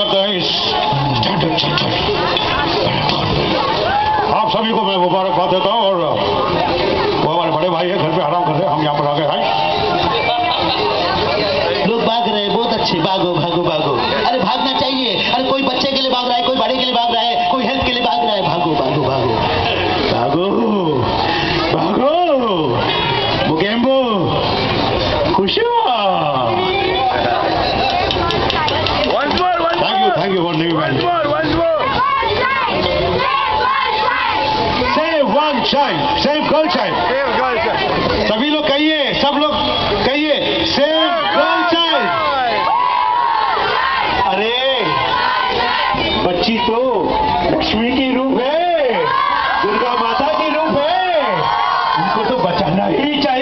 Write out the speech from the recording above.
करते हैं इस आप सभी को मैं मुबारकबाद देता हूँ। और वो हमारे बड़े भाई है, घर पे आराम कर रहे हैं, हम यहाँ पर आ गए हैं। लोग भाग रहे हैं, बहुत अच्छे, भागो भागो भागो। अरे भागना चाहिए। अरे कोई बच्चे के लिए भाग रहा है, कोई बड़े के लिए भाग रहा है, कोई हेल्थ के लिए भाग रहा है। भागो भागो भागो भागो भागो। मुकेम्बो खुश हो। Thank you for living man. Save one child, save girl child. सभी लोग कहिए, सब लोग कहिए, सेव गर्ल चाइल्ड। अरे बच्ची तो लक्ष्मी की रूप है, दुर्गा माता की रूप है, उनको तो बचाना ही चाहिए।